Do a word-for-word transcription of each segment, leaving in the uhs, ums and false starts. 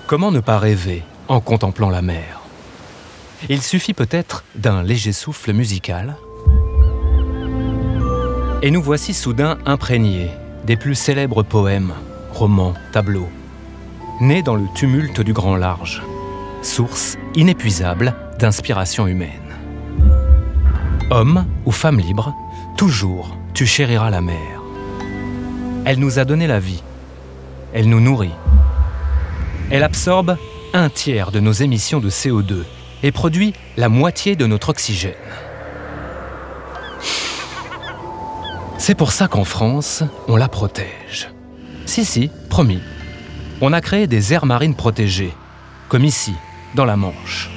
Comment ne pas rêver en contemplant la mer? Il suffit peut-être d'un léger souffle musical. Et nous voici soudain imprégnés des plus célèbres poèmes, romans, tableaux, nés dans le tumulte du grand large, source inépuisable d'inspiration humaine. Homme ou femme libre, toujours tu chériras la mer. Elle nous a donné la vie, elle nous nourrit. Elle absorbe un tiers de nos émissions de C O deux et produit la moitié de notre oxygène. C'est pour ça qu'en France, on la protège. Si, si, promis. On a créé des aires marines protégées, comme ici, dans la Manche.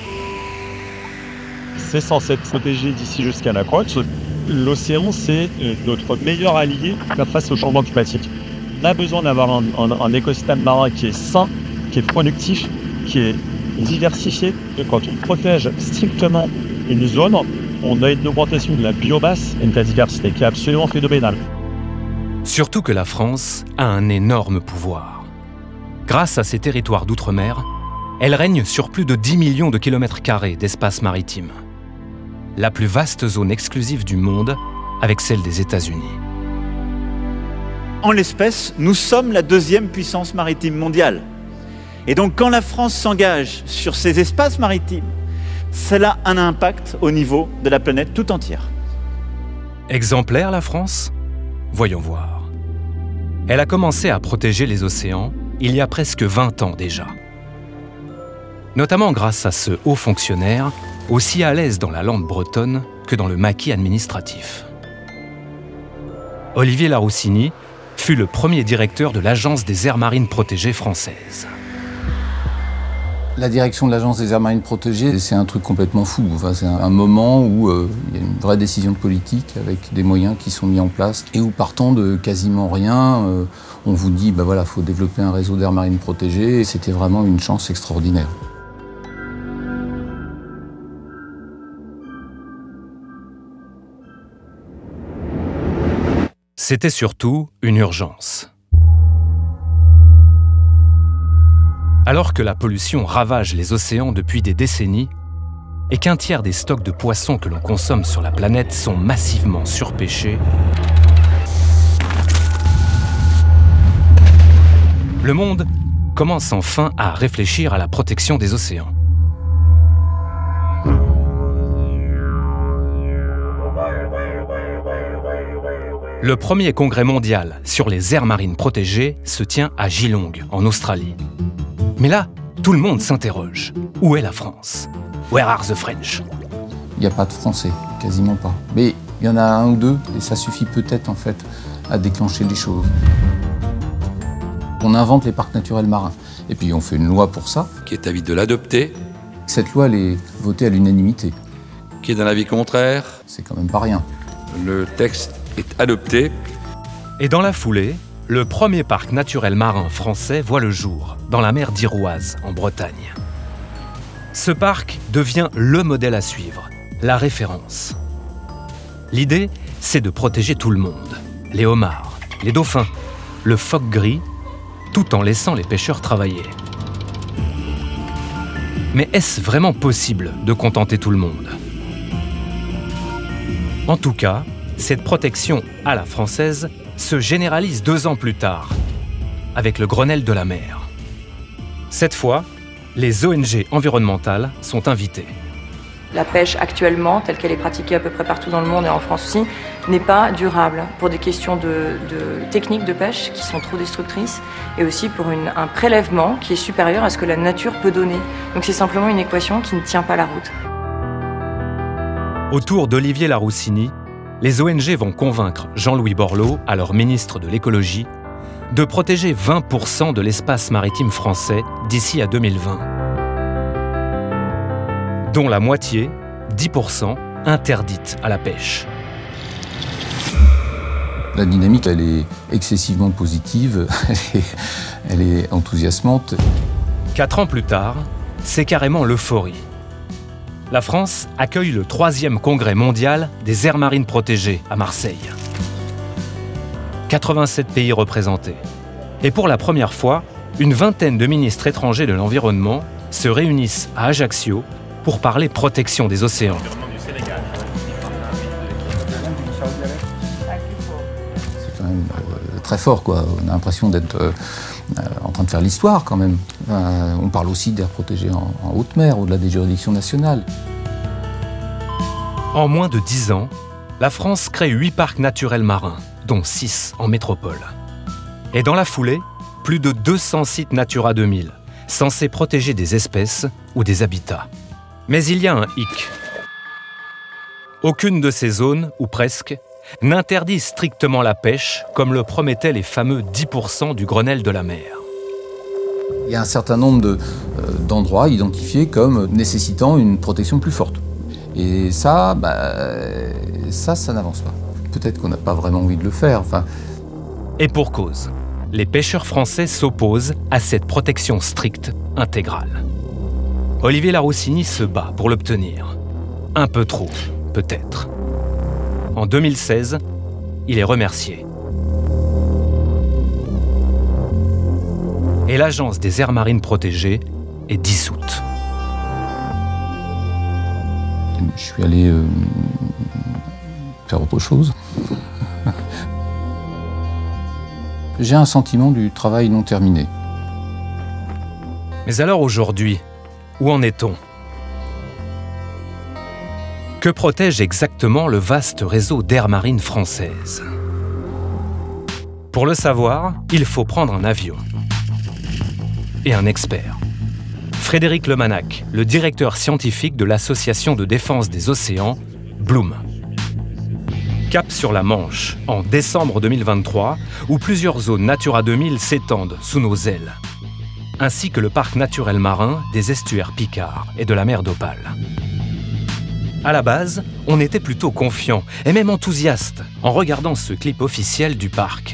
C'est censé être protégé d'ici jusqu'à la côte. L'océan, c'est notre meilleur allié face au changement climatique. On a besoin d'avoir un, un, un écosystème marin qui est sain, qui est productif, qui est diversifié. Et quand on protège strictement une zone, on a une augmentation de la biomasse et de la diversité qui est absolument phénoménale. Surtout que la France a un énorme pouvoir. Grâce à ses territoires d'outre-mer, elle règne sur plus de dix millions de kilomètres carrés d'espace maritime. La plus vaste zone exclusive du monde avec celle des États-Unis. En l'espèce, nous sommes la deuxième puissance maritime mondiale. Et donc quand la France s'engage sur ces espaces maritimes, cela a un impact au niveau de la planète tout entière. Exemplaire la France? Voyons voir. Elle a commencé à protéger les océans il y a presque vingt ans déjà. Notamment grâce à ce haut fonctionnaire, aussi à l'aise dans la langue bretonne que dans le maquis administratif. Olivier Laroussini fut le premier directeur de l'Agence des aires marines protégées françaises. La direction de l'Agence des aires marines protégées, c'est un truc complètement fou. Enfin, c'est un moment où euh, il y a une vraie décision politique avec des moyens qui sont mis en place et où, partant de quasiment rien, euh, on vous dit bah voilà, faut développer un réseau d'aires marines protégées. Et c'était vraiment une chance extraordinaire. C'était surtout une urgence. Alors que la pollution ravage les océans depuis des décennies et qu'un tiers des stocks de poissons que l'on consomme sur la planète sont massivement surpêchés, le monde commence enfin à réfléchir à la protection des océans. Le premier congrès mondial sur les aires marines protégées se tient à Geelong, en Australie. Mais là, tout le monde s'interroge. Où est la France? Where are the French? Il n'y a pas de Français, quasiment pas. Mais il y en a un ou deux, et ça suffit peut-être en fait à déclencher les choses. On invente les parcs naturels marins, et puis on fait une loi pour ça. Qui est avis de l'adopter. Cette loi, elle est votée à l'unanimité. Qui est d'un avis contraire. C'est quand même pas rien. Le texte est adopté. Et dans la foulée, le premier parc naturel marin français voit le jour, dans la mer d'Iroise, en Bretagne. Ce parc devient le modèle à suivre, la référence. L'idée, c'est de protéger tout le monde, les homards, les dauphins, le phoque gris, tout en laissant les pêcheurs travailler. Mais est-ce vraiment possible de contenter tout le monde? En tout cas, cette protection à la française se généralise deux ans plus tard, avec le Grenelle de la mer. Cette fois, les O N G environnementales sont invitées. La pêche actuellement, telle qu'elle est pratiquée à peu près partout dans le monde et en France aussi, n'est pas durable pour des questions de, de techniques de pêche qui sont trop destructrices et aussi pour une, un prélèvement qui est supérieur à ce que la nature peut donner. Donc c'est simplement une équation qui ne tient pas la route. Autour d'Olivier Laroussini, les O N G vont convaincre Jean-Louis Borloo, alors ministre de l'écologie, de protéger vingt pour cent de l'espace maritime français d'ici à deux mille vingt. Dont la moitié, dix pour cent, interdite à la pêche. La dynamique, elle est excessivement positive, elle est, elle est enthousiasmante. Quatre ans plus tard, c'est carrément l'euphorie. La France accueille le troisième congrès mondial des aires marines protégées à Marseille. quatre-vingt-sept pays représentés. Et pour la première fois, une vingtaine de ministres étrangers de l'environnement se réunissent à Ajaccio pour parler protection des océans. C'est quand même euh, très fort, quoi. On a l'impression d'être euh, en train de faire l'histoire, quand même. Euh, on parle aussi d'aires protégées en, en haute mer, au-delà des juridictions nationales. En moins de dix ans, la France crée huit parcs naturels marins, dont six en métropole. Et dans la foulée, plus de deux cents sites Natura deux mille, censés protéger des espèces ou des habitats. Mais il y a un hic. Aucune de ces zones, ou presque, n'interdit strictement la pêche, comme le promettaient les fameux dix pour cent du Grenelle de la mer. Il y a un certain nombre de, euh, d'endroits identifiés comme nécessitant une protection plus forte. Et ça, bah, ça, ça n'avance pas. Peut-être qu'on n'a pas vraiment envie de le faire. Enfin... Et pour cause, les pêcheurs français s'opposent à cette protection stricte, intégrale. Olivier Laroussini se bat pour l'obtenir. Un peu trop, peut-être. En deux mille seize, il est remercié. Et l'Agence des aires marines protégées est dissoute. Je suis allé euh, faire autre chose. J'ai un sentiment du travail non terminé. Mais alors aujourd'hui, où en est-on? Que protège exactement le vaste réseau d'aires marines françaises? Pour le savoir, il faut prendre un avion. Et un expert. Frédéric Lemanac, le directeur scientifique de l'Association de défense des océans, Bloom. Cap sur la Manche, en décembre deux mille vingt-trois, où plusieurs zones Natura deux mille s'étendent sous nos ailes, ainsi que le parc naturel marin des estuaires Picard et de la mer d'Opale. À la base, on était plutôt confiant et même enthousiaste en regardant ce clip officiel du parc.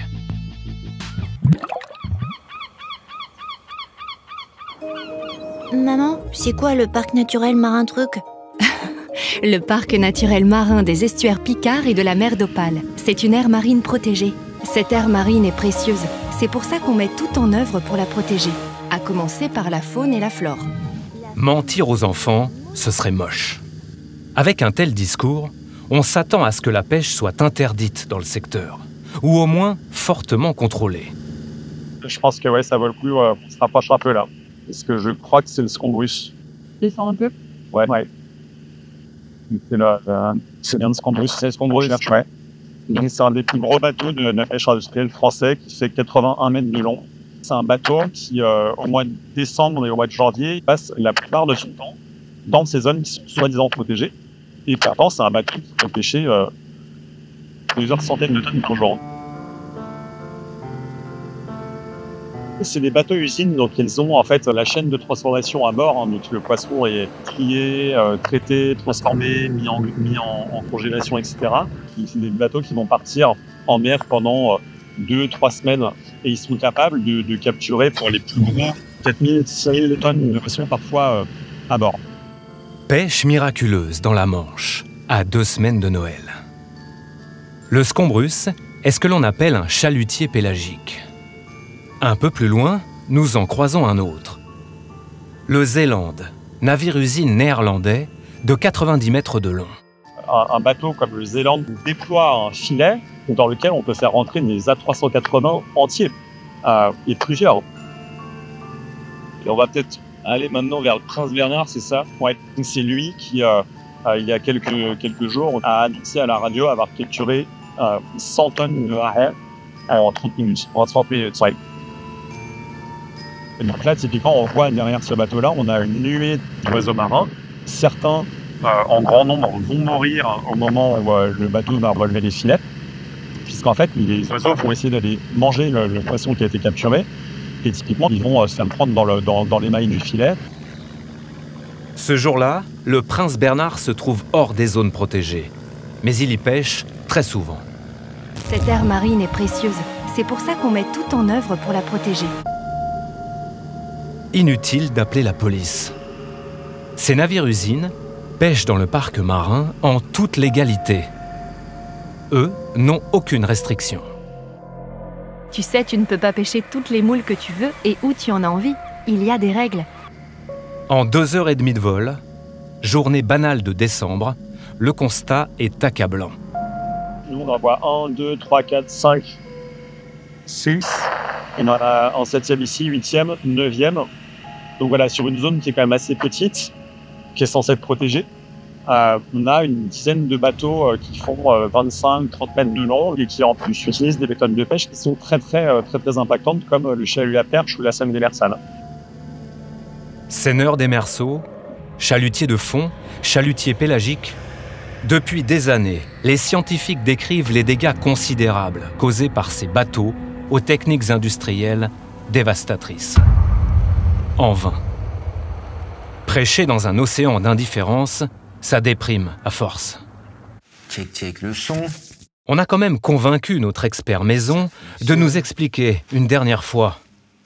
Maman, c'est quoi le parc naturel marin truc? Le parc naturel marin des estuaires Picard et de la mer d'Opale. C'est une aire marine protégée. Cette aire marine est précieuse. C'est pour ça qu'on met tout en œuvre pour la protéger. À commencer par la faune et la flore. Mentir aux enfants, ce serait moche. Avec un tel discours, on s'attend à ce que la pêche soit interdite dans le secteur, ou au moins fortement contrôlée. Je pense que ouais, ça vaut le coup, euh, on se rapproche un peu là. Parce que je crois que c'est le Scombrus. Descends un peu. Ouais, ouais. C'est là, euh, c'est bien le Scombrus. C'est le Scombrus, ouais. Donc c'est un des plus gros bateaux de la pêche industrielle français qui fait quatre-vingt-un mètres de long. C'est un bateau qui, euh, au mois de décembre et au mois de janvier, passe la plupart de son temps dans ces zones qui sont soi-disant protégées. Et pourtant, c'est un bateau qui peut pêcher euh, plusieurs centaines de tonnes par jour. C'est des bateaux-usines, donc ils ont en fait la chaîne de transformation à bord. Hein, donc le poisson est trié, euh, traité, transformé, mis en, mis en, en congélation, et cetera. C'est des bateaux qui vont partir en mer pendant euh, deux, trois semaines et ils sont capables de, de capturer pour les plus gros quatre mille, six mille tonnes de poissons parfois euh, à bord. Pêche miraculeuse dans la Manche, à deux semaines de Noël. Le Scombrus est ce que l'on appelle un chalutier pélagique. Un peu plus loin, nous en croisons un autre. Le Zéland, navire-usine néerlandais de quatre-vingt-dix mètres de long. Un, un bateau comme le Zéland déploie un filet dans lequel on peut faire rentrer des A trois cent quatre-vingts entiers euh, et plusieurs. Et on va peut-être aller maintenant vers le Prince Bernard, c'est ça? Ouais. C'est lui qui, euh, euh, il y a quelques, quelques jours, a annoncé à la radio avoir capturé euh, cent tonnes de raret en trente minutes. En trente minutes, ouais. Et donc là, typiquement, on voit derrière ce bateau-là, on a une nuée d'oiseaux marins. Certains, euh, en grand nombre, vont mourir au moment où euh, le bateau va relever les filets. Puisqu'en fait, les oiseaux vont essayer d'aller manger le, le poisson qui a été capturé. Et typiquement, ils vont euh, se faire prendre dans, le, dans, dans les mailles du filet. Ce jour-là, le Prince Bernard se trouve hors des zones protégées. Mais il y pêche très souvent. Cette aire marine est précieuse. C'est pour ça qu'on met tout en œuvre pour la protéger. Inutile d'appeler la police. Ces navires-usines pêchent dans le parc marin en toute légalité. Eux n'ont aucune restriction. Tu sais, tu ne peux pas pêcher toutes les moules que tu veux et où tu en as envie. Il y a des règles. En deux heures et demie de vol, journée banale de décembre, le constat est accablant. Nous, on en voit un, deux, trois, quatre, cinq, six. On en a en septième ici, huitième, neuvième. Donc voilà, sur une zone qui est quand même assez petite, qui est censée être protégée, euh, on a une dizaine de bateaux euh, qui font euh, vingt-cinq, trente mètres de long et qui en plus utilisent des méthodes de pêche qui sont très très très très, très impactantes, comme euh, le chalut à perche ou la senne démersale. Seineurs des Meursault, chalutiers de fond, chalutiers pélagiques. Depuis des années, les scientifiques décrivent les dégâts considérables causés par ces bateaux aux techniques industrielles dévastatrices. En vain. Prêcher dans un océan d'indifférence, ça déprime à force. Check, check le son. On a quand même convaincu notre expert maison de nous expliquer une dernière fois.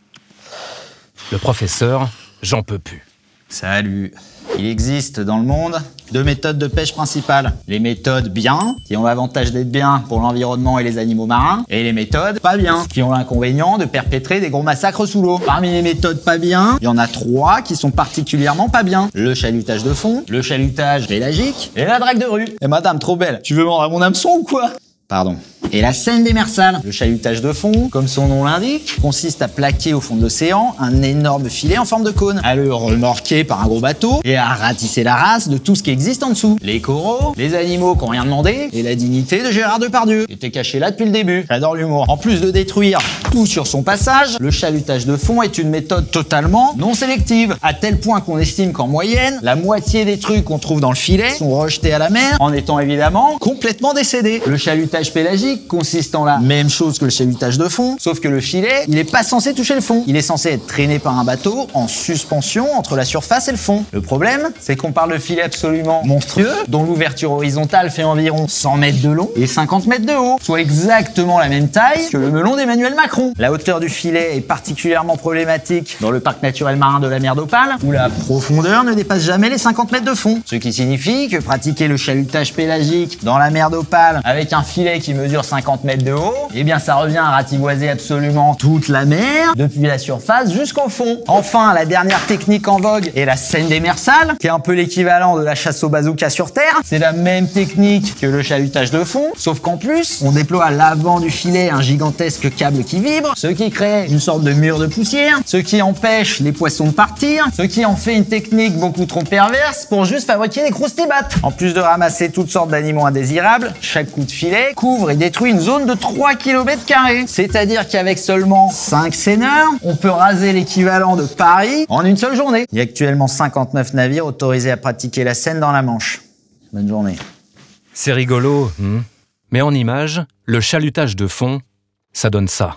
Le professeur, j'en peux plus. Salut. Il existe dans le monde deux méthodes de pêche principales. Les méthodes bien, qui ont l'avantage d'être bien pour l'environnement et les animaux marins, et les méthodes pas bien, qui ont l'inconvénient de perpétrer des gros massacres sous l'eau. Parmi les méthodes pas bien, il y en a trois qui sont particulièrement pas bien. Le chalutage de fond, le chalutage pélagique et la drague de rue. Et madame, trop belle, tu veux vendre à mon hameçon ou quoi? Pardon. Et la senne démersale. Le chalutage de fond, comme son nom l'indique, consiste à plaquer au fond de l'océan un énorme filet en forme de cône, à le remorquer par un gros bateau et à ratisser la race de tout ce qui existe en dessous. Les coraux, les animaux qui n'ont rien demandé et la dignité de Gérard Depardieu, qui était caché là depuis le début. J'adore l'humour. En plus de détruire tout sur son passage, le chalutage de fond est une méthode totalement non sélective, à tel point qu'on estime qu'en moyenne, la moitié des trucs qu'on trouve dans le filet sont rejetés à la mer, en étant évidemment complètement décédés. Le chalutage pélagique consiste en la même chose que le chalutage de fond, sauf que le filet, il est pas censé toucher le fond. Il est censé être traîné par un bateau en suspension entre la surface et le fond. Le problème, c'est qu'on parle de filet absolument monstrueux, dont l'ouverture horizontale fait environ cent mètres de long et cinquante mètres de haut, soit exactement la même taille que le melon d'Emmanuel Macron. La hauteur du filet est particulièrement problématique dans le parc naturel marin de la mer d'Opale, où la profondeur ne dépasse jamais les cinquante mètres de fond. Ce qui signifie que pratiquer le chalutage pélagique dans la mer d'Opale avec un filet qui mesure cinquante mètres de haut, eh bien ça revient à ratiboiser absolument toute la mer, depuis la surface jusqu'au fond. Enfin, la dernière technique en vogue est la senne démersale, qui est un peu l'équivalent de la chasse au bazooka sur Terre. C'est la même technique que le chalutage de fond, sauf qu'en plus, on déploie à l'avant du filet un gigantesque câble qui vibre, ce qui crée une sorte de mur de poussière, ce qui empêche les poissons de partir, ce qui en fait une technique beaucoup trop perverse pour juste fabriquer des croustibates. En plus de ramasser toutes sortes d'animaux indésirables, chaque coup de filet couvre et détruit une zone de trois kilomètres carrés. C'est-à-dire qu'avec seulement cinq seineurs, on peut raser l'équivalent de Paris en une seule journée. Il y a actuellement cinquante-neuf navires autorisés à pratiquer la senne dans la Manche. Bonne journée. C'est rigolo, hmm. Mais en image, le chalutage de fond, ça donne ça.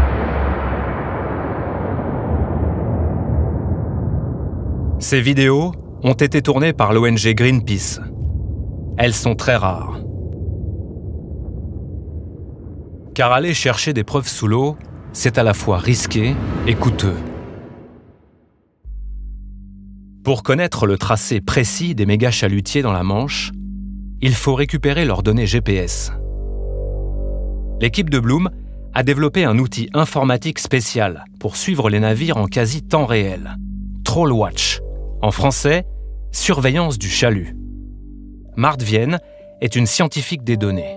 Ces vidéos ont été tournées par l'O N G Greenpeace. Elles sont très rares. Car aller chercher des preuves sous l'eau, c'est à la fois risqué et coûteux. Pour connaître le tracé précis des méga chalutiers dans la Manche, il faut récupérer leurs données G P S. L'équipe de Bloom a développé un outil informatique spécial pour suivre les navires en quasi temps réel. Trollwatch, en français, surveillance du chalut. Marthe Vienne est une scientifique des données.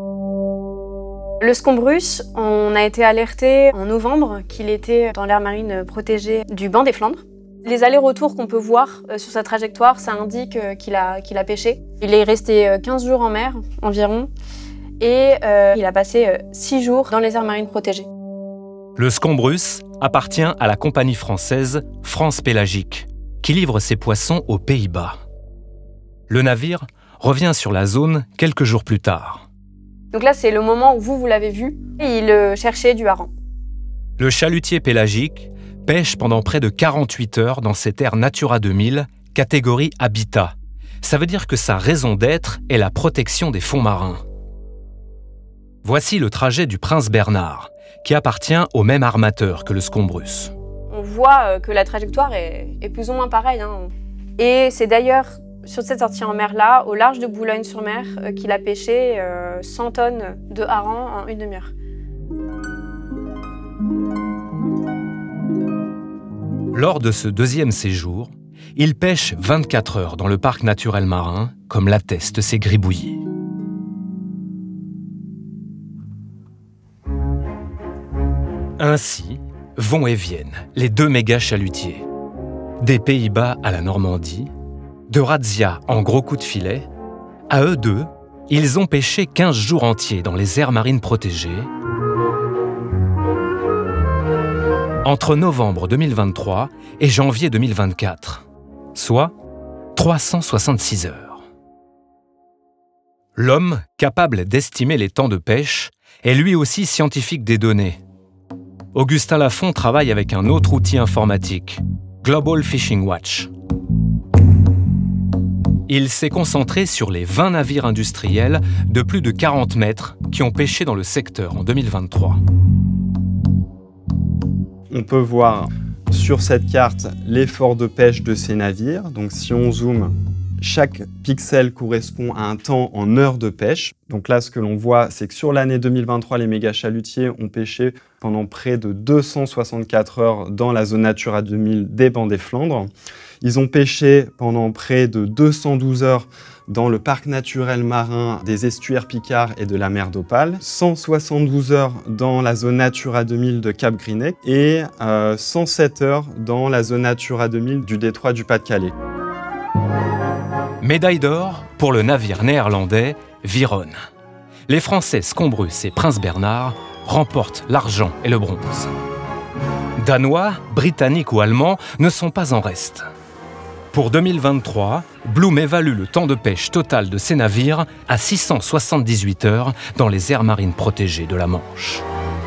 Le Scombrus, on a été alerté en novembre qu'il était dans l'aire marine protégée du banc des Flandres. Les allers-retours qu'on peut voir sur sa trajectoire, ça indique qu'il a, qu'il a pêché. Il est resté quinze jours en mer environ et euh, il a passé six jours dans les aires marines protégées. Le Scombrus appartient à la compagnie française France Pélagique, qui livre ses poissons aux Pays-Bas. Le navire revient sur la zone quelques jours plus tard. Donc là, c'est le moment où vous, vous l'avez vu, et il cherchait du hareng. Le chalutier pélagique pêche pendant près de quarante-huit heures dans cette aire Natura deux mille, catégorie Habitat. Ça veut dire que sa raison d'être est la protection des fonds marins. Voici le trajet du Prince Bernard, qui appartient au même armateur que le Scombrus. On voit que la trajectoire est, est plus ou moins pareille, hein. Et c'est d'ailleurs sur cette sortie en mer-là, au large de Boulogne-sur-Mer, euh, qu'il a pêché euh, cent tonnes de harengs en une demi-heure. Lors de ce deuxième séjour, il pêche vingt-quatre heures dans le parc naturel marin, comme l'attestent ses gribouillis. Ainsi vont et viennent les deux méga chalutiers. Des Pays-Bas à la Normandie, de Razzia en gros coups de filet, à eux deux, ils ont pêché quinze jours entiers dans les aires marines protégées entre novembre deux mille vingt-trois et janvier deux mille vingt-quatre, soit trois cent soixante-six heures. L'homme, capable d'estimer les temps de pêche, est lui aussi scientifique des données. Augustin Lafont travaille avec un autre outil informatique, Global Fishing Watch. Il s'est concentré sur les vingt navires industriels de plus de quarante mètres qui ont pêché dans le secteur en deux mille vingt-trois. On peut voir sur cette carte l'effort de pêche de ces navires. Donc si on zoome, chaque pixel correspond à un temps en heures de pêche. Donc là, ce que l'on voit, c'est que sur l'année deux mille vingt-trois, les méga chalutiers ont pêché pendant près de deux cent soixante-quatre heures dans la zone Natura deux mille des Bancs des Flandres. Ils ont pêché pendant près de deux cent douze heures dans le parc naturel marin des estuaires Picard et de la mer d'Opale, cent soixante-douze heures dans la zone Natura deux mille de Cap Grinet et euh, cent sept heures dans la zone Natura deux mille du détroit du Pas-de-Calais. Médaille d'or pour le navire néerlandais Viron. Les Français Scombrus et Prince Bernard remportent l'argent et le bronze. Danois, Britanniques ou Allemands ne sont pas en reste. Pour deux mille vingt-trois, Bloom évalue le temps de pêche total de ces navires à six cent soixante-dix-huit heures dans les aires marines protégées de la Manche.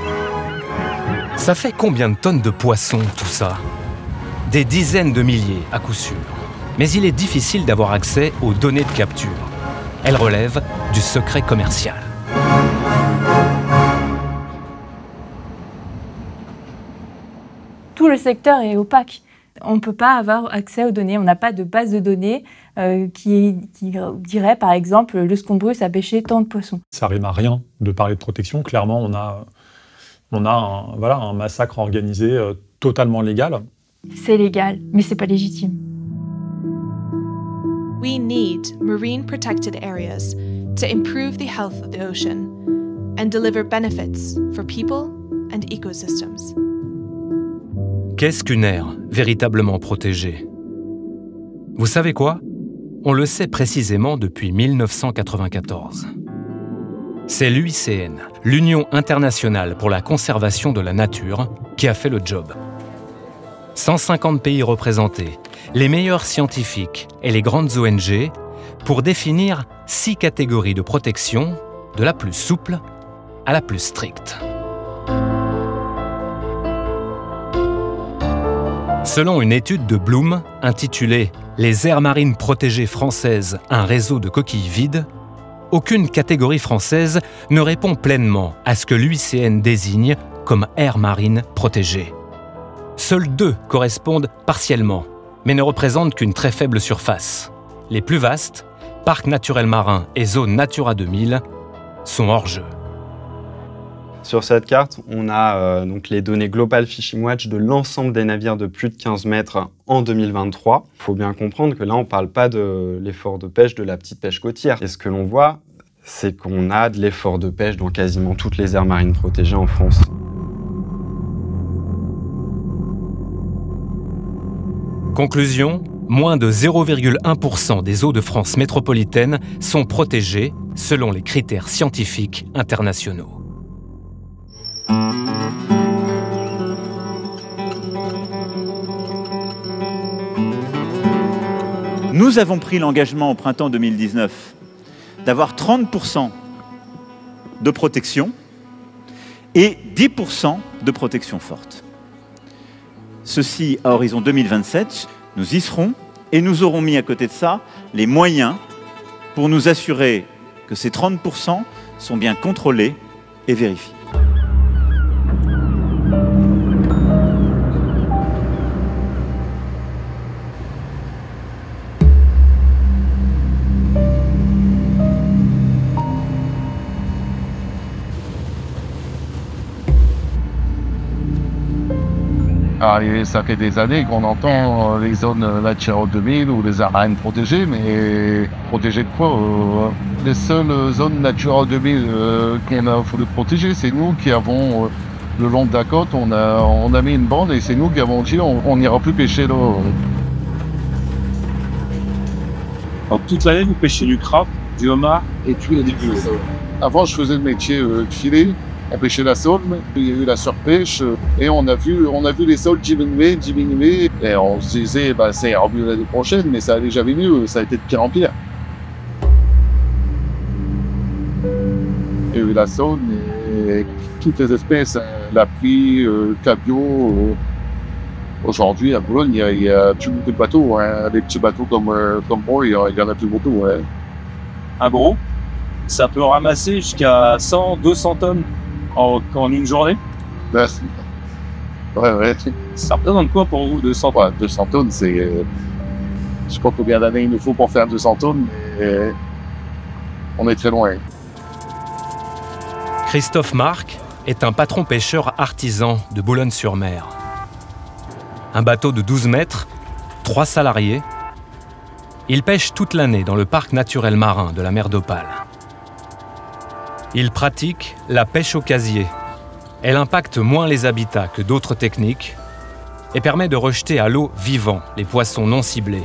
Ça fait combien de tonnes de poissons, tout ça? Des dizaines de milliers, à coup sûr. Mais il est difficile d'avoir accès aux données de capture. Elles relèvent du secret commercial. Tout le secteur est opaque. On ne peut pas avoir accès aux données. On n'a pas de base de données euh, qui, qui dirait, par exemple, le Scombrus a pêché tant de poissons. Ça rime à rien de parler de protection. Clairement, on a, on a un, voilà, un massacre organisé euh, totalement légal. C'est légal, mais c'est pas légitime. We need marine protected areas to improve the health of the ocean and deliver benefits for people and ecosystems. Qu'est-ce qu'une aire véritablement protégée? Vous savez quoi? On le sait précisément depuis mille neuf cent quatre-vingt-quatorze. C'est l'U I C N, l'Union internationale pour la conservation de la nature, qui a fait le job. cent cinquante pays représentés, les meilleurs scientifiques et les grandes O N G pour définir six catégories de protection, de la plus souple à la plus stricte. Selon une étude de Bloom intitulée « Les aires marines protégées françaises, un réseau de coquilles vides », aucune catégorie française ne répond pleinement à ce que l'U I C N désigne comme aires marines protégées. Seules deux correspondent partiellement, mais ne représentent qu'une très faible surface. Les plus vastes, parcs naturels marins et zones Natura deux mille, sont hors jeu. Sur cette carte, on a euh, donc les données Global Fishing Watch de l'ensemble des navires de plus de quinze mètres en deux mille vingt-trois. Il faut bien comprendre que là, on ne parle pas de l'effort de pêche de la petite pêche côtière. Et ce que l'on voit, c'est qu'on a de l'effort de pêche dans quasiment toutes les aires marines protégées en France. Conclusion, moins de zéro virgule un pour cent des eaux de France métropolitaine sont protégées selon les critères scientifiques internationaux. Nous avons pris l'engagement au printemps deux mille dix-neuf d'avoir trente pour cent de protection et dix pour cent de protection forte. Ceci à horizon deux mille vingt-sept, nous y serons et nous aurons mis à côté de ça les moyens pour nous assurer que ces trente pour cent sont bien contrôlés et vérifiés. Ah, et ça fait des années qu'on entend les zones Natura deux mille ou les aires marines protégées, mais protégées de quoi euh, Les seules zones Natura deux mille euh, qu'il faut protéger, c'est nous qui avons, euh, le long de la côte, on a, on a mis une bande et c'est nous qui avons dit on n'ira plus pêcher là. Donc toute l'année, vous pêchez du crabe, du homard et tous les débuts. Avant, je faisais le métier euh, de filet. On pêchait la saule, il y a eu la surpêche et on a vu, on a vu les saules diminuer, diminuer. Et on se disait, bah, ça ira mieux l'année prochaine, mais ça allait jamais mieux, ça a été de pire en pire. Il y a eu la saule et toutes les espèces, la pluie, le cabillaud. Euh, Aujourd'hui, à Boulogne, il y a, il y a plus beaucoup de bateaux. Hein. Des petits bateaux comme, euh, comme moi, il y en a plus beaucoup. Hein. Un gros, ça peut ramasser jusqu'à cent, deux cents tonnes en, en une journée. Ben, ouais, ouais. Ça représente quoi pour vous, deux cents tonnes? Ouais, deux cents tonnes, c'est... Euh, je sais pas combien d'années il nous faut pour faire deux cents tonnes, mais euh, on est très loin. Christophe Marc est un patron pêcheur artisan de Boulogne-sur-Mer. Un bateau de douze mètres, trois salariés. Il pêche toute l'année dans le parc naturel marin de la mer d'Opale. Il pratique la pêche au casier. Elle impacte moins les habitats que d'autres techniques et permet de rejeter à l'eau vivants les poissons non ciblés.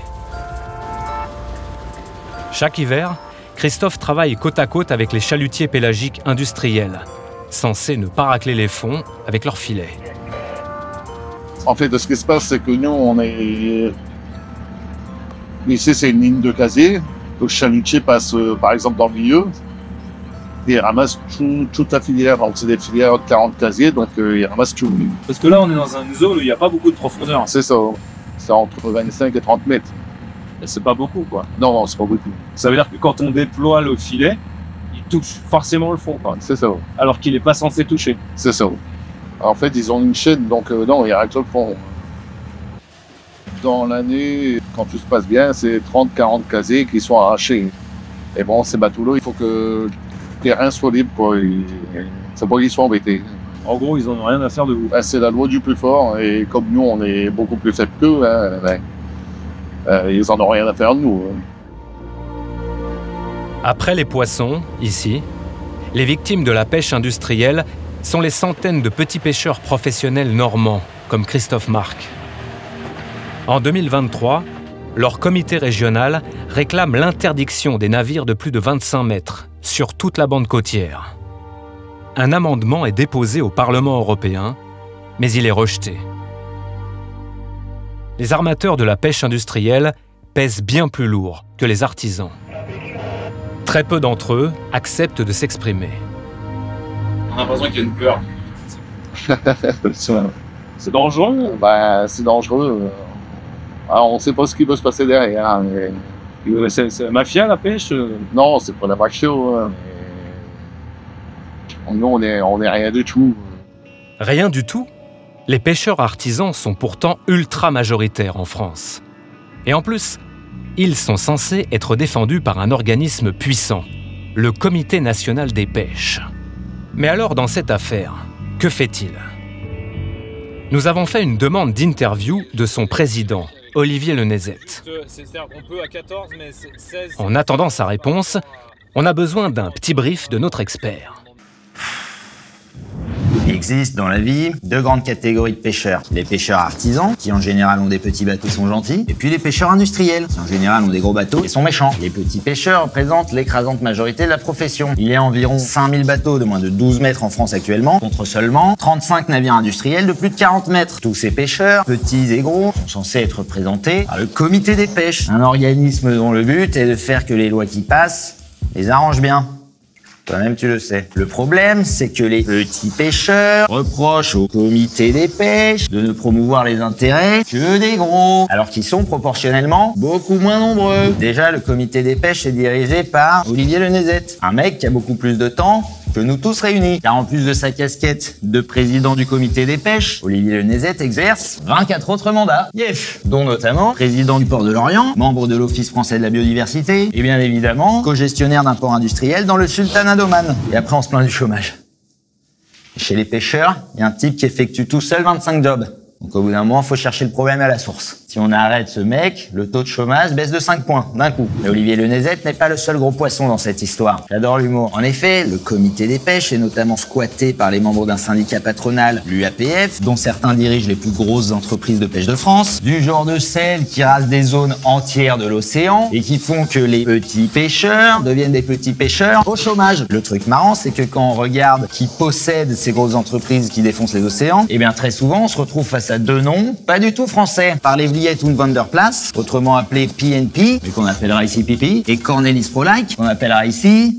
Chaque hiver, Christophe travaille côte à côte avec les chalutiers pélagiques industriels, censés ne pas racler les fonds avec leurs filets. En fait, ce qui se passe, c'est que nous, on est... Ici, c'est une ligne de casier. Le chalutier passe, euh, par exemple, dans le milieu. Et il ramasse tout, toute la filière. Donc, c'est des filières de quarante casiers, donc euh, il ramasse tout. Parce que là, on est dans une zone où il n'y a pas beaucoup de profondeur. C'est ça. C'est entre vingt-cinq et trente mètres. Et c'est pas beaucoup, quoi. Non, non, c'est pas beaucoup. Ça veut dire que quand on déploie le filet, il touche forcément le fond, quoi. C'est ça. Alors qu'il n'est pas censé toucher. C'est ça. En fait, ils ont une chaîne, donc euh, non, il y a rien que le fond. Dans l'année, quand tout se passe bien, c'est trente à quarante casiers qui sont arrachés. Et bon, ces bateaux-là, il faut que le terrain soit libre, quoi. C'est pas qu'ils soient embêtés. En gros, ils n'en ont rien à faire de vous. Ben, c'est la loi du plus fort, et comme nous, on est beaucoup plus faibles qu'eux, hein, ben, euh, ils n'en ont rien à faire de nous. Hein. Après les poissons, ici, les victimes de la pêche industrielle sont les centaines de petits pêcheurs professionnels normands, comme Christophe Marc. En deux mille vingt-trois, leur comité régional réclame l'interdiction des navires de plus de vingt-cinq mètres sur toute la bande côtière. Un amendement est déposé au Parlement européen, mais il est rejeté. Les armateurs de la pêche industrielle pèsent bien plus lourd que les artisans. Très peu d'entre eux acceptent de s'exprimer. On a l'impression qu'il y a une peur. C'est dangereux. Ben, c'est dangereux. Alors, on ne sait pas ce qui peut se passer derrière. Mais... C'est, c'est la mafia, la pêche? Non, c'est pas la mafia. Hein, mais... Nous, on n'est on est rien du tout. Rien du tout? Les pêcheurs artisans sont pourtant ultra majoritaires en France. Et en plus, ils sont censés être défendus par un organisme puissant, le Comité national des pêches. Mais alors, dans cette affaire, que fait-il? Nous avons fait une demande d'interview de son président, Olivier Lenezet. En attendant sa réponse, on a besoin d'un petit brief de notre expert. Il existe dans la vie deux grandes catégories de pêcheurs. Les pêcheurs artisans, qui en général ont des petits bateaux et sont gentils, et puis les pêcheurs industriels, qui en général ont des gros bateaux et sont méchants. Les petits pêcheurs représentent l'écrasante majorité de la profession. Il y a environ cinq mille bateaux de moins de douze mètres en France actuellement, contre seulement trente-cinq navires industriels de plus de quarante mètres. Tous ces pêcheurs, petits et gros, sont censés être représentés par le Comité des pêches, un organisme dont le but est de faire que les lois qui passent les arrangent bien. Toi-même, tu le sais. Le problème, c'est que les petits pêcheurs reprochent au Comité des pêches de ne promouvoir les intérêts que des gros, alors qu'ils sont proportionnellement beaucoup moins nombreux. Déjà, le Comité des pêches est dirigé par Olivier Lenezet, un mec qui a beaucoup plus de temps que nous tous réunis. Car en plus de sa casquette de président du Comité des pêches, Olivier Lenezet exerce vingt-quatre autres mandats, yes, dont notamment président du port de Lorient, membre de l'Office français de la biodiversité, et bien évidemment, co-gestionnaire d'un port industriel dans le Sultanat d'Oman. Et après, on se plaint du chômage. Et chez les pêcheurs, il y a un type qui effectue tout seul vingt-cinq jobs. Donc au bout d'un moment, il faut chercher le problème à la source. Si on arrête ce mec, le taux de chômage baisse de cinq points, d'un coup. Mais Olivier Le Nézet n'est pas le seul gros poisson dans cette histoire. J'adore l'humour. En effet, le comité des pêches est notamment squatté par les membres d'un syndicat patronal, l'U A P F, dont certains dirigent les plus grosses entreprises de pêche de France, du genre de celles qui rasent des zones entières de l'océan et qui font que les petits pêcheurs deviennent des petits pêcheurs au chômage. Le truc marrant, c'est que quand on regarde qui possède ces grosses entreprises qui défoncent les océans, eh bien très souvent, on se retrouve face à deux noms pas du tout français. Parlez Vliet und Van der Plas, autrement appelé P N P, mais qu'on appellera ici Pipi, et Cornelis Prolike, qu'on appellera ici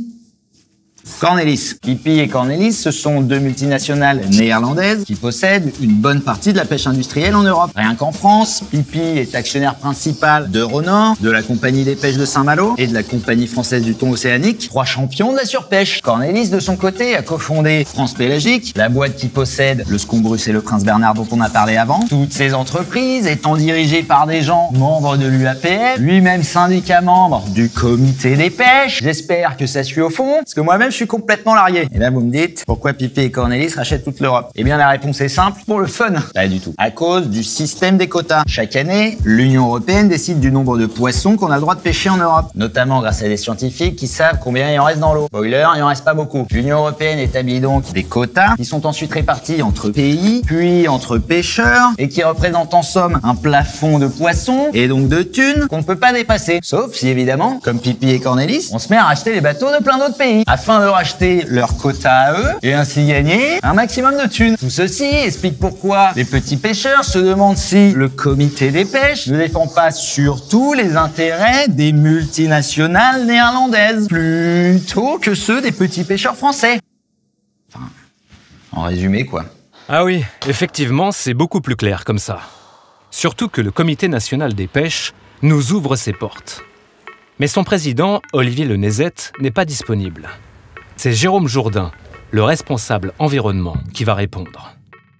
Cornelis. Pipi et Cornelis, ce sont deux multinationales néerlandaises qui possèdent une bonne partie de la pêche industrielle en Europe. Rien qu'en France, Pipi est actionnaire principal d'Euronor, de la Compagnie des pêches de Saint-Malo et de la Compagnie française du thon océanique, trois champions de la surpêche. Cornelis, de son côté, a cofondé France Pélagique, la boîte qui possède le Scombrus et le Prince Bernard dont on a parlé avant. Toutes ces entreprises étant dirigées par des gens membres de l'U A P F, lui-même syndicat membre du comité des pêches. J'espère que ça suit au fond, parce que moi-même, je suis complètement largué. Et là, vous me dites, pourquoi Pipi et Cornelis rachètent toute l'Europe? Eh bien, la réponse est simple, pour le fun. Pas du tout. À cause du système des quotas. Chaque année, l'Union européenne décide du nombre de poissons qu'on a le droit de pêcher en Europe. Notamment grâce à des scientifiques qui savent combien il en reste dans l'eau. Spoiler, il en reste pas beaucoup. L'Union européenne établit donc des quotas qui sont ensuite répartis entre pays, puis entre pêcheurs, et qui représentent en somme un plafond de poissons, et donc de thunes, qu'on ne peut pas dépasser. Sauf si, évidemment, comme Pipi et Cornelis, on se met à racheter les bateaux de plein d'autres pays, afin de racheter leur quota à eux et ainsi gagner un maximum de thunes. Tout ceci explique pourquoi les petits pêcheurs se demandent si le comité des pêches ne défend pas surtout les intérêts des multinationales néerlandaises plutôt que ceux des petits pêcheurs français. Enfin, en résumé quoi. Ah oui, effectivement, c'est beaucoup plus clair comme ça. Surtout que le Comité national des pêches nous ouvre ses portes. Mais son président, Olivier Le Nézet, n'est pas disponible. C'est Jérôme Jourdain, le responsable environnement, qui va répondre.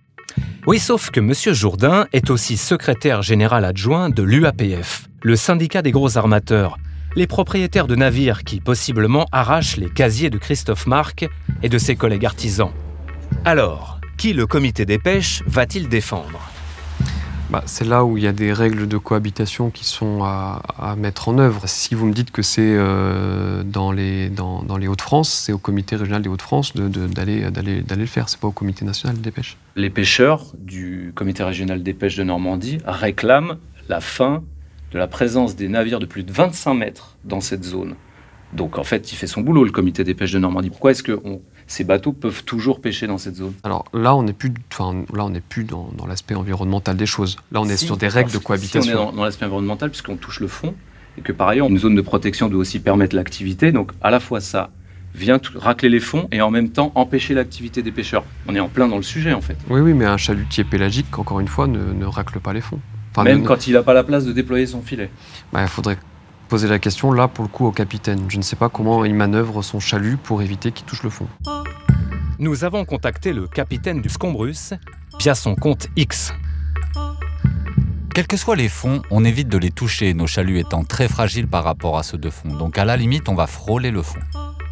Oui, sauf que M. Jourdain est aussi secrétaire général adjoint de l'U A P F, le syndicat des gros armateurs, les propriétaires de navires qui possiblement arrachent les casiers de Christophe Marc et de ses collègues artisans. Alors, qui le comité des pêches va-t-il défendre ? Bah, c'est là où il y a des règles de cohabitation qui sont à, à mettre en œuvre. Si vous me dites que c'est euh, dans les, dans, dans les Hauts-de-France, c'est au comité régional des Hauts-de-France de, de, d'aller, d'aller, d'aller le faire, c'est pas au comité national des pêches. Les pêcheurs du comité régional des pêches de Normandie réclament la fin de la présence des navires de plus de vingt-cinq mètres dans cette zone. Donc en fait, il fait son boulot, le comité des pêches de Normandie. Pourquoi est-ce que on, ces bateaux peuvent toujours pêcher dans cette zone? Alors là, on n'est plus, enfin, là, on n'est plus dans, dans l'aspect environnemental des choses. Là, on est si, sur des règles de cohabitation. Si on est dans, dans l'aspect environnemental, puisqu'on touche le fond, et que par ailleurs, une zone de protection doit aussi permettre l'activité. Donc à la fois ça vient racler les fonds et en même temps empêcher l'activité des pêcheurs. On est en plein dans le sujet en fait. Oui, oui, mais un chalutier pélagique, encore une fois, ne, ne racle pas les fonds. Enfin, même ne, quand il n'a pas la place de déployer son filet. Bah, il faudrait poser la question là pour le coup au capitaine. Je ne sais pas comment il manœuvre son chalut pour éviter qu'il touche le fond. Nous avons contacté le capitaine du Scombrus via son compte X. Quels que soient les fonds, on évite de les toucher, nos chaluts étant très fragiles par rapport à ceux de fond. Donc à la limite, on va frôler le fond.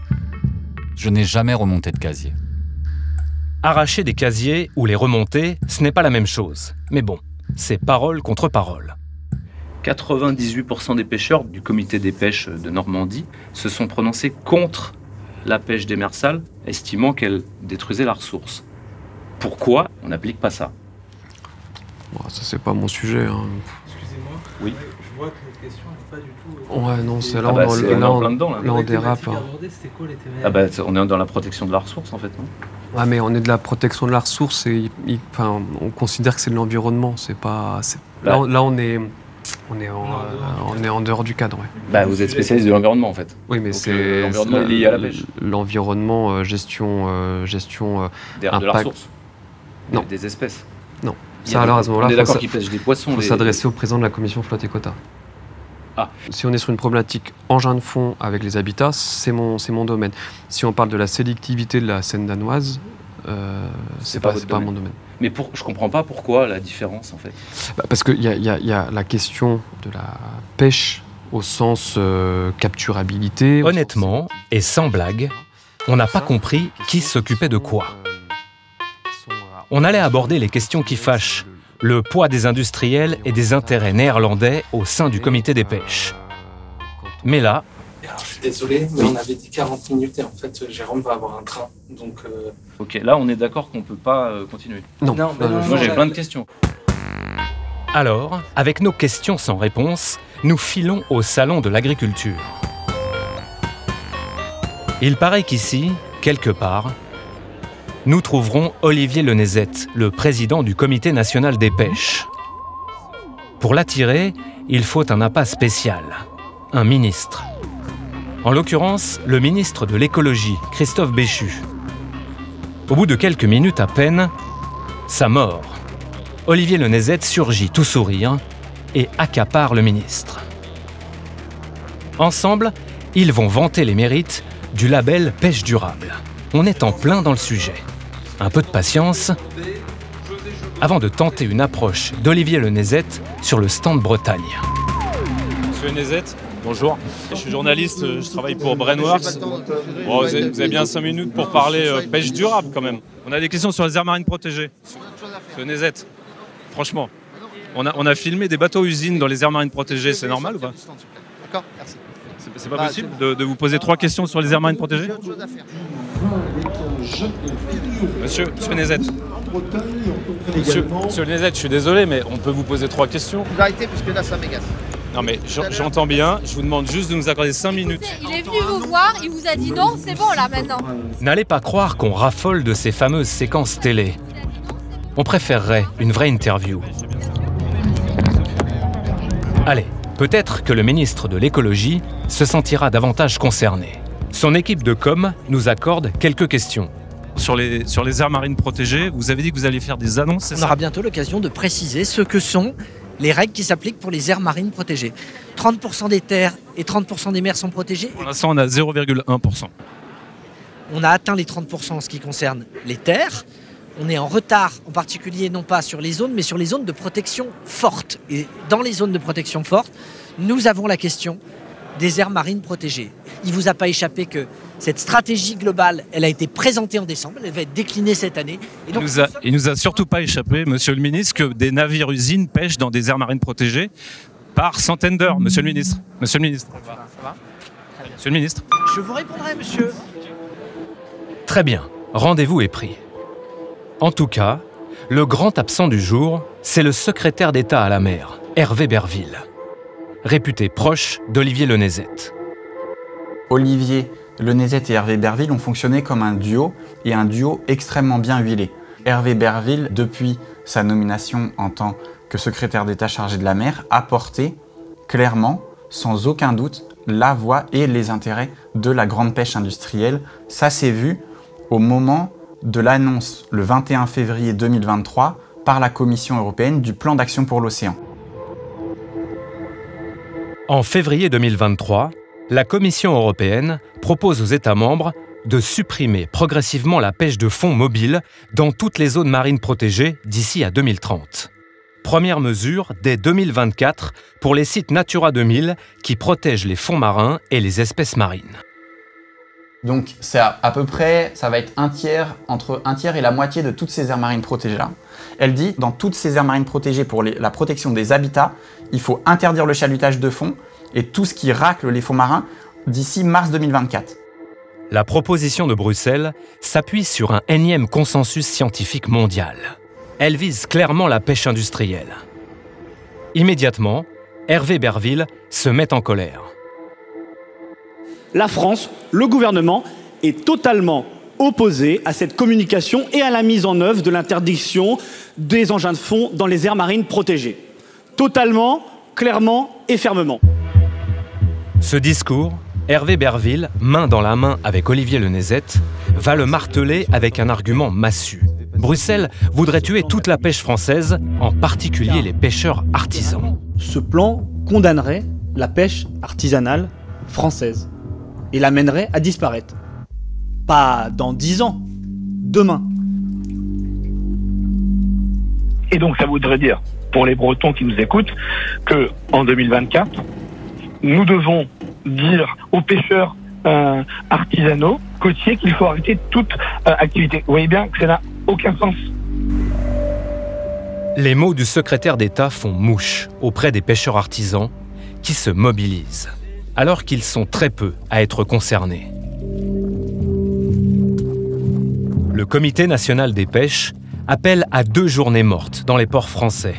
Je n'ai jamais remonté de casier. Arracher des casiers ou les remonter, ce n'est pas la même chose. Mais bon, c'est parole contre parole. quatre-vingt-dix-huit pour cent des pêcheurs du comité des pêches de Normandie se sont prononcés contre la pêche démersale, estimant qu'elle détruisait la ressource. Pourquoi on n'applique pas ça? Bon, ça, c'est pas mon sujet. Hein. Excusez-moi. Oui. Je vois que votre question n'est pas du tout... Ouais, non, c'est là, ah bah, on, c'est, là, on, on, là, dedans, là. là on dérape. Hein. Ah bah, on est dans la protection de la ressource, en fait, non? Ouais, mais on est de la protection de la ressource et il, enfin, on considère que c'est de l'environnement. C'est pas... C'est, là, là, on, là, on est... On est, en, euh, on est en dehors du cadre, ouais. Bah, vous êtes spécialiste de l'environnement, en fait. Oui, mais donc, c'est... Euh, l'environnement est lié à la pêche. L'environnement, euh, gestion... Euh, gestion euh, de, impact... de la ressource. Non. Des, des espèces. Non. Ça, alors, à ce moment-là, on est d'accord sa... qu'ils pêchent des poissons. Il faut les... s'adresser au président de la commission flotte et quotas. Ah. Si on est sur une problématique engin de fond avec les habitats, c'est mon, c'est mon domaine. Si on parle de la sélectivité de la Seine danoise, euh, c'est, c'est pas, pas, c'est pas mon domaine. Mais pour, je comprends pas pourquoi la différence en fait. Bah parce qu'il y a, y, a, y a la question de la pêche au sens euh, capturabilité. Honnêtement, sens... et sans blague, on n'a pas compris qui s'occupait de quoi. On allait aborder les questions qui fâchent, le poids des industriels et des intérêts néerlandais au sein du comité des pêches. Mais là... Alors, je suis désolé, mais on avait dit quarante minutes et en fait, Jérôme va avoir un train. Donc, euh... Ok, là, on est d'accord qu'on ne peut pas euh, continuer. Non, non, mais non, moi j'ai non, plein de questions. Alors, avec nos questions sans réponse, nous filons au salon de l'agriculture. Il paraît qu'ici, quelque part, nous trouverons Olivier Lenezet, le président du Comité national des pêches. Pour l'attirer, il faut un appât spécial, un ministre. En l'occurrence, le ministre de l'écologie, Christophe Béchu. Au bout de quelques minutes à peine, sa mort. Olivier Lenezet surgit tout sourire et accapare le ministre. Ensemble, ils vont vanter les mérites du label Pêche durable. On est en plein dans le sujet. Un peu de patience avant de tenter une approche d'Olivier Lenezet sur le stand Bretagne. Monsieur Lenezet, bonjour. Je suis journaliste, je travaille pour Brainworks. Bon, vous, avez, vous avez bien cinq minutes pour parler euh, pêche durable quand même. On a des questions sur les aires marines protégées. Monsieur Lenezet, franchement, on a, on a filmé des bateaux-usines dans les aires marines protégées, c'est normal ou pas? D'accord, merci. C'est pas possible de, de vous poser trois questions sur les aires marines protégées? Monsieur, monsieur Lenezet. Monsieur, monsieur Lenezet, je suis désolé, mais on peut vous poser trois questions? Vous arrêtez parce que là, ça m'agace. Non mais j'entends bien, je vous demande juste de nous accorder cinq minutes. Il est venu vous voir, il vous a dit non, c'est bon là maintenant. N'allez pas croire qu'on raffole de ces fameuses séquences télé. On préférerait une vraie interview. Allez, peut-être que le ministre de l'écologie se sentira davantage concerné. Son équipe de com nous accorde quelques questions. Sur les, sur les aires marines protégées, vous avez dit que vous alliez faire des annonces, c'est ça? On aura bientôt l'occasion de préciser ce que sont les règles qui s'appliquent pour les aires marines protégées. trente pour cent des terres et trente pour cent des mers sont protégées. Pour l'instant, on a zéro virgule un pour cent. On a atteint les trente pour cent en ce qui concerne les terres. On est en retard, en particulier non pas sur les zones, mais sur les zones de protection forte. Et dans les zones de protection forte, nous avons la question des aires marines protégées. Il ne vous a pas échappé que cette stratégie globale, elle a été présentée en décembre, elle va être déclinée cette année. Et donc, il nous a, il nous a surtout pas échappé, monsieur le ministre, que des navires-usines pêchent dans des aires marines protégées par centaines d'heures, monsieur le ministre. Monsieur le ministre. Ça va, ça va ? Monsieur le ministre. Je vous répondrai, monsieur. Très bien, rendez-vous est pris. En tout cas, le grand absent du jour, c'est le secrétaire d'État à la mer, Hervé Berville, réputé proche d'Olivier Lenezet. Olivier Lenezet et Hervé Berville ont fonctionné comme un duo, et un duo extrêmement bien huilé. Hervé Berville, depuis sa nomination en tant que secrétaire d'État chargé de la mer, a porté clairement, sans aucun doute, la voix et les intérêts de la grande pêche industrielle. Ça s'est vu au moment de l'annonce, le vingt et un février deux mille vingt-trois, par la Commission européenne du plan d'action pour l'océan. En février deux mille vingt-trois, la Commission européenne propose aux États membres de supprimer progressivement la pêche de fond mobile dans toutes les zones marines protégées d'ici à deux mille trente. Première mesure dès deux mille vingt-quatre pour les sites Natura deux mille qui protègent les fonds marins et les espèces marines. Donc c'est à, à peu près, ça va être un tiers, entre un tiers et la moitié de toutes ces aires marines protégées-là. Elle dit, dans toutes ces aires marines protégées pour les, la protection des habitats, il faut interdire le chalutage de fond et tout ce qui racle les fonds marins d'ici mars deux mille vingt-quatre. La proposition de Bruxelles s'appuie sur un énième consensus scientifique mondial. Elle vise clairement la pêche industrielle. Immédiatement, Hervé Berville se met en colère. La France, le gouvernement, est totalement opposé à cette communication et à la mise en œuvre de l'interdiction des engins de fond dans les aires marines protégées. Totalement, clairement et fermement. Ce discours, Hervé Berville, main dans la main avec Olivier Lenezet, va le marteler avec un argument massu. Bruxelles voudrait tuer toute la pêche française, en particulier les pêcheurs artisans. Ce plan condamnerait la pêche artisanale française et l'amènerait à disparaître. Pas dans dix ans, demain. Et donc ça voudrait dire, pour les Bretons qui nous écoutent, qu'en deux mille vingt-quatre, nous devons dire aux pêcheurs euh, artisanaux, côtiers, qu'il faut arrêter toute euh, activité. Vous voyez bien que ça n'a aucun sens. Les mots du secrétaire d'État font mouche auprès des pêcheurs artisans qui se mobilisent, alors qu'ils sont très peu à être concernés. Le Comité national des pêches appelle à deux journées mortes dans les ports français.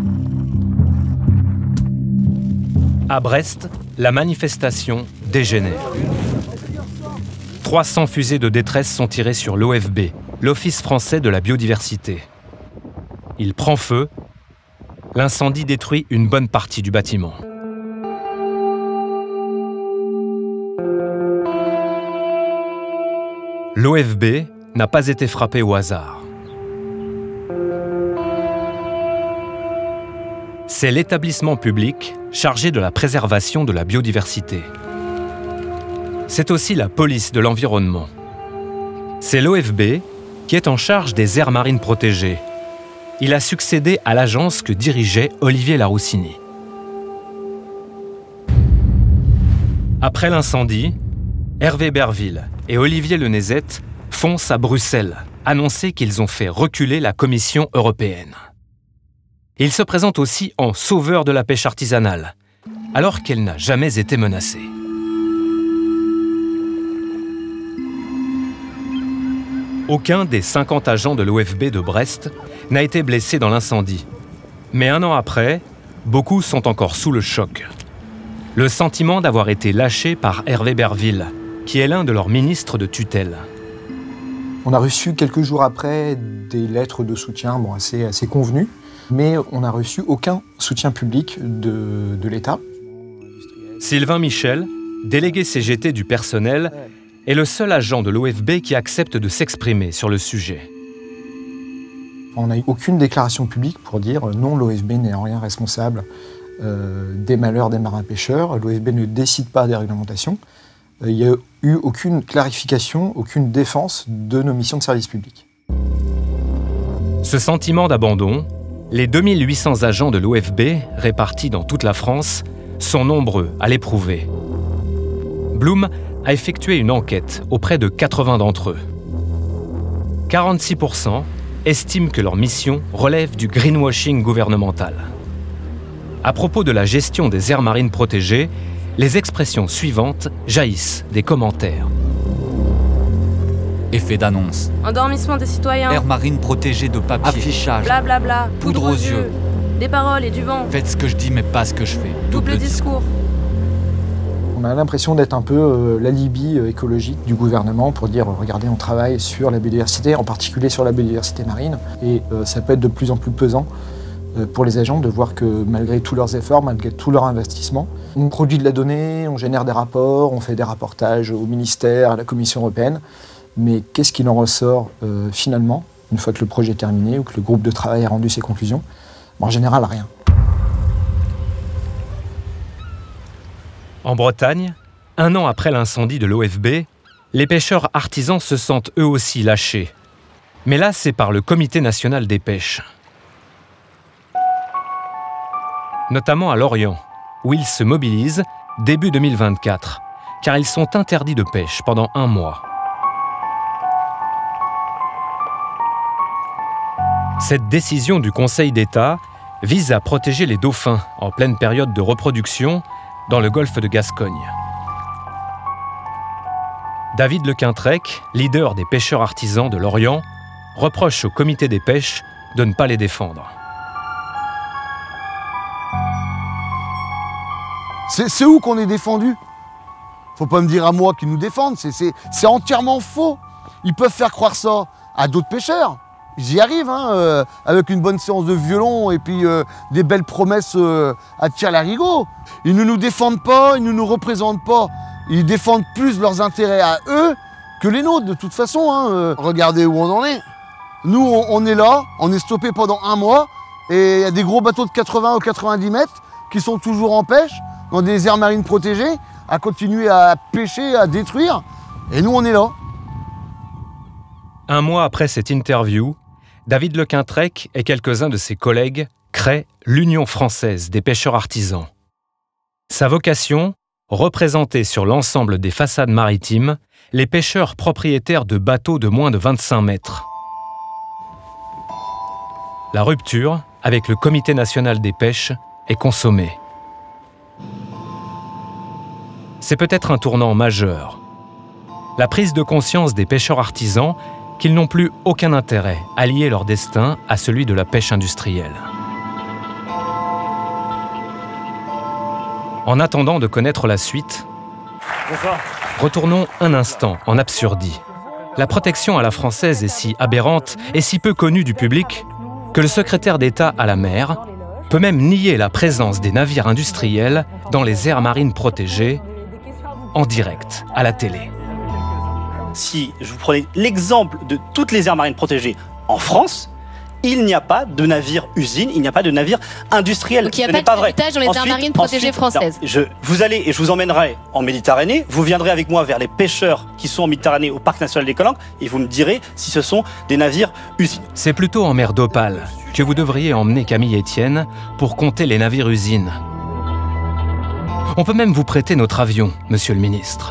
À Brest, la manifestation dégénère. trois cents fusées de détresse sont tirées sur l'O F B, l'Office français de la biodiversité. Il prend feu. L'incendie détruit une bonne partie du bâtiment. L'O F B n'a pas été frappé au hasard. C'est l'établissement public chargé de la préservation de la biodiversité. C'est aussi la police de l'environnement. C'est l'O F B qui est en charge des aires marines protégées. Il a succédé à l'agence que dirigeait Olivier Laroussini. Après l'incendie, Hervé Berville et Olivier Lenezet foncent à Bruxelles, annoncer qu'ils ont fait reculer la Commission européenne. Ils se présentent aussi en sauveurs de la pêche artisanale, alors qu'elle n'a jamais été menacée. Aucun des cinquante agents de l'O F B de Brest n'a été blessé dans l'incendie. Mais un an après, beaucoup sont encore sous le choc. Le sentiment d'avoir été lâché par Hervé Berville, qui est l'un de leurs ministres de tutelle. On a reçu quelques jours après des lettres de soutien bon, assez, assez convenues, mais on n'a reçu aucun soutien public de, de l'État. Sylvain Michel, délégué C G T du personnel, est le seul agent de l'O F B qui accepte de s'exprimer sur le sujet. On n'a eu aucune déclaration publique pour dire non, l'O F B n'est en rien responsable euh, des malheurs des marins-pêcheurs. L'O F B ne décide pas des réglementations. Il n'y a eu aucune clarification, aucune défense de nos missions de service public. Ce sentiment d'abandon, les deux mille huit cents agents de l'O F B, répartis dans toute la France, sont nombreux à l'éprouver. Bloom a effectué une enquête auprès de quatre-vingts d'entre eux. quarante-six pour cent estiment que leur mission relève du greenwashing gouvernemental. À propos de la gestion des aires marines protégées, les expressions suivantes jaillissent des commentaires. Effet d'annonce. Endormissement des citoyens. Aire marine protégée de papier. Affichage. Blablabla. Poudre aux yeux. Des paroles et du vent. Faites ce que je dis mais pas ce que je fais. Double, Double discours. On a l'impression d'être un peu euh, l'alibi euh, écologique du gouvernement pour dire euh, regardez, on travaille sur la biodiversité, en particulier sur la biodiversité marine. Et euh, ça peut être de plus en plus pesant euh, pour les agents de voir que malgré tous leurs efforts, malgré tout leur investissement, on produit de la donnée, on génère des rapports, on fait des rapportages au ministère, à la Commission européenne. Mais qu'est-ce qu'il en ressort euh, finalement, une fois que le projet est terminé ou que le groupe de travail a rendu ses conclusions? En général, rien. En Bretagne, un an après l'incendie de l'O F B, les pêcheurs artisans se sentent eux aussi lâchés. Mais là, c'est par le Comité national des pêches. Notamment à Lorient, où ils se mobilisent début deux mille vingt-quatre, car ils sont interdits de pêche pendant un mois. Cette décision du Conseil d'État vise à protéger les dauphins en pleine période de reproduction dans le golfe de Gascogne. David Lequintrec, leader des pêcheurs artisans de Lorient, reproche au Comité des pêches de ne pas les défendre. C'est où qu'on est défendu? Faut pas me dire à moi qu'ils nous défendent, c'est entièrement faux. Ils peuvent faire croire ça à d'autres pêcheurs. J'y arrive, hein, euh, avec une bonne séance de violon et puis euh, des belles promesses euh, à tire-larigot. Ils ne nous défendent pas, ils ne nous représentent pas. Ils défendent plus leurs intérêts à eux que les nôtres, de toute façon. Hein, euh. Regardez où on en est. Nous, on, on est là, on est stoppé pendant un mois, et il y a des gros bateaux de quatre-vingts ou quatre-vingt-dix mètres qui sont toujours en pêche, dans des aires marines protégées, à continuer à pêcher, à détruire. Et nous, on est là. Un mois après cette interview, David Lequintrec et quelques-uns de ses collègues créent l'Union française des pêcheurs artisans. Sa vocation, représenter sur l'ensemble des façades maritimes les pêcheurs propriétaires de bateaux de moins de vingt-cinq mètres. La rupture avec le Comité national des pêches, est consommée. C'est peut-être un tournant majeur. La prise de conscience des pêcheurs artisans qu'ils n'ont plus aucun intérêt à lier leur destin à celui de la pêche industrielle. En attendant de connaître la suite, Bonsoir. Retournons un instant en Absurdie. La protection à la française est si aberrante et si peu connue du public que le secrétaire d'État à la mer peut même nier la présence des navires industriels dans les aires marines protégées en direct à la télé. Si je vous prenais l'exemple de toutes les aires marines protégées en France, il n'y a pas de navire usine, il n'y a pas de navire industriel. Donc il n'y a Ce pas n'est pas vrai. d'héritage dans les Ensuite- aires marines protégées ensuite, françaises. non, je, vous allez et je vous emmènerai en Méditerranée, vous viendrez avec moi vers les pêcheurs qui sont en Méditerranée au parc national des Calanques et vous me direz si ce sont des navires usines. C'est plutôt en mer d'Opale que vous devriez emmener Camille Etienne pour compter les navires usines. On peut même vous prêter notre avion, monsieur le ministre.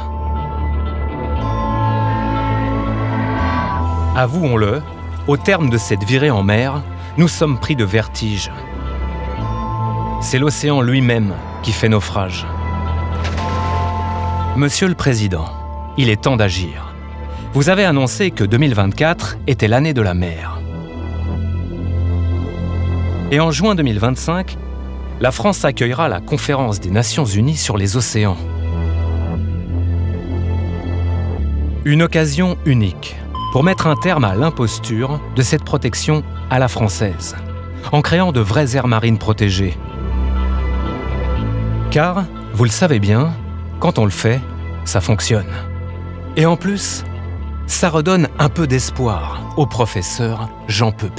Avouons-le, au terme de cette virée en mer, nous sommes pris de vertige. C'est l'océan lui-même qui fait naufrage. Monsieur le Président, il est temps d'agir. Vous avez annoncé que deux mille vingt-quatre était l'année de la mer. Et en juin deux mille vingt-cinq, la France accueillera la conférence des Nations Unies sur les océans. Une occasion unique pour mettre un terme à l'imposture de cette protection à la française, en créant de vraies aires marines protégées. Car, vous le savez bien, quand on le fait, ça fonctionne. Et en plus, ça redonne un peu d'espoir au professeur Jean Peupu.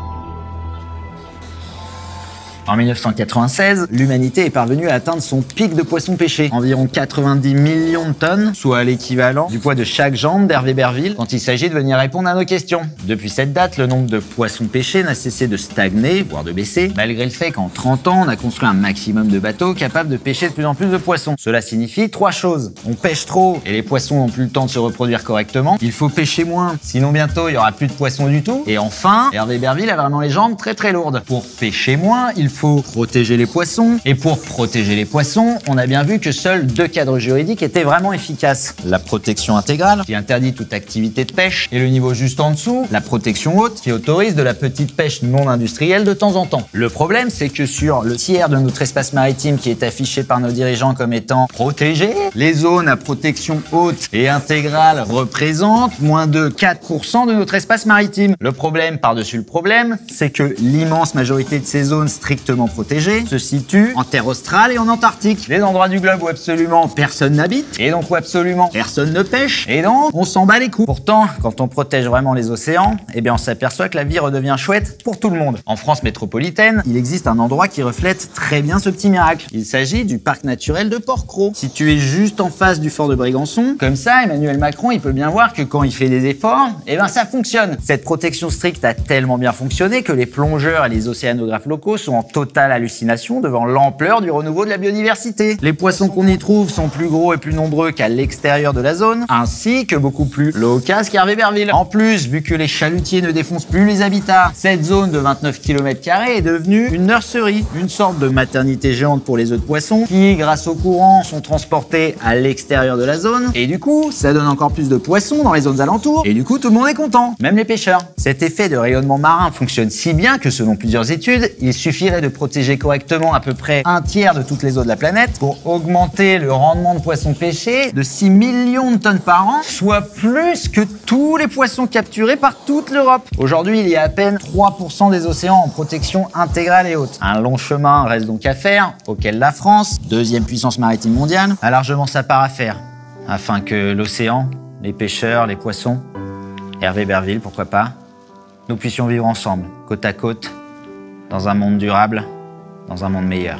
En mille neuf cent quatre-vingt-seize, l'humanité est parvenue à atteindre son pic de poissons pêchés, environ quatre-vingt-dix millions de tonnes, soit l'équivalent du poids de chaque jambe d'Hervé Berville quand il s'agit de venir répondre à nos questions. Depuis cette date, le nombre de poissons pêchés n'a cessé de stagner, voire de baisser, malgré le fait qu'en trente ans, on a construit un maximum de bateaux capables de pêcher de plus en plus de poissons. Cela signifie trois choses. On pêche trop et les poissons n'ont plus le temps de se reproduire correctement. Il faut pêcher moins, sinon bientôt il n'y aura plus de poissons du tout. Et enfin, Hervé Berville a vraiment les jambes très très lourdes. Pour pêcher moins, il faut protéger les poissons. Et pour protéger les poissons, on a bien vu que seuls deux cadres juridiques étaient vraiment efficaces. La protection intégrale, qui interdit toute activité de pêche, et le niveau juste en dessous, la protection haute, qui autorise de la petite pêche non industrielle de temps en temps. Le problème, c'est que sur le tiers de notre espace maritime qui est affiché par nos dirigeants comme étant protégé, les zones à protection haute et intégrale représentent moins de quatre pour cent de notre espace maritime. Le problème par-dessus le problème, c'est que l'immense majorité de ces zones strictement protégées se situent en terre australe et en Antarctique. Les endroits du globe où absolument personne n'habite, et donc où absolument personne ne pêche, et donc on s'en bat les coups. Pourtant, quand on protège vraiment les océans, eh bien on s'aperçoit que la vie redevient chouette pour tout le monde. En France métropolitaine, il existe un endroit qui reflète très bien ce petit miracle. Il s'agit du parc naturel de Port-Cros, situé juste en face du fort de Brégançon. Comme ça, Emmanuel Macron, il peut bien voir que quand il fait des efforts, eh ben ça fonctionne. Cette protection stricte a tellement bien fonctionné que les plongeurs et les océanographes locaux sont en totale hallucination devant l'ampleur du renouveau de la biodiversité. Les poissons qu'on y trouve sont plus gros et plus nombreux qu'à l'extérieur de la zone, ainsi que beaucoup plus loquaces qu'Hervé Berville. En plus, vu que les chalutiers ne défoncent plus les habitats, cette zone de vingt-neuf kilomètres carrés est devenue une nurserie, une sorte de maternité géante pour les œufs de poissons qui, grâce au courant, sont transportés à l'extérieur de la zone. Et du coup, ça donne encore plus de poissons dans les zones alentours. Et du coup, tout le monde est content, même les pêcheurs. Cet effet de rayonnement marin fonctionne si bien que, selon plusieurs études, il suffirait de protéger correctement à peu près un tiers de toutes les eaux de la planète pour augmenter le rendement de poissons pêchés de six millions de tonnes par an, soit plus que tous les poissons capturés par toute l'Europe. Aujourd'hui, il y a à peine trois pour cent des océans en protection intégrale et haute. Un long chemin reste donc à faire, auquel la France, deuxième puissance maritime mondiale, a largement sa part à faire, afin que l'océan, les pêcheurs, les poissons, Hervé Berville, pourquoi pas, nous puissions vivre ensemble, côte à côte, dans un monde durable, dans un monde meilleur.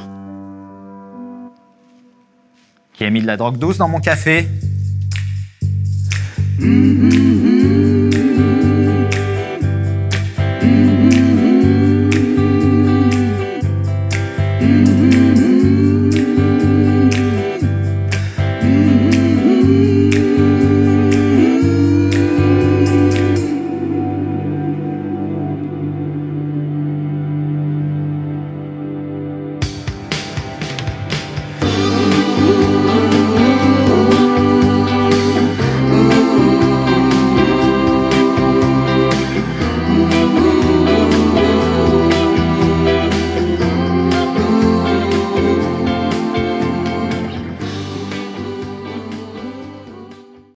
Qui a mis de la drogue douce dans mon café? Mmh, mmh, mmh.